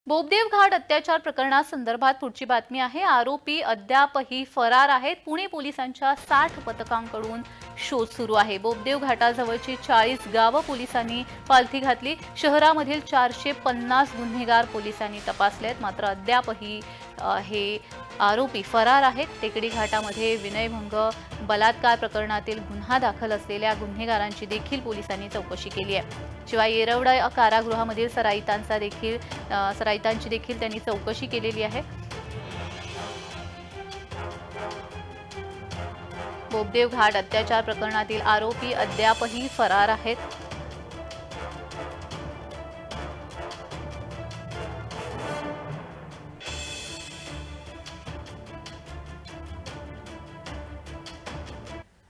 बोबदेव घाट अत्याचार प्रकरणासंदर्भात पुढची बातमी आहे। आरोपी अद्यापही फरार आहेत। पुणे पोलिसांच्या 60 पथकांकडून शोध सुरू आहे। बोबदेव घाटाजवळची 40 गावं पोलिसांनी पालथी घातली। शहरामधील 450 गुन्हेगार पोलिसांनी तपासलेत, मात्र अद्यापही हे आरोपी फरार आहेत। टेकडी घाटामध्ये विनयभंग बलात्कार प्रकरणातील गुन्हा दाखल असलेल्या गुन्हेगारांची देखील पोलिसांनी चौकशी केली आहे। शिवाय येरवडा कारागृहामधील सराईतांची देखील त्यांनी चौकशी केलेली आहे। बोबदेव घाट अत्याचार प्रकरणातील आरोपी अद्यापही फरार आहेत।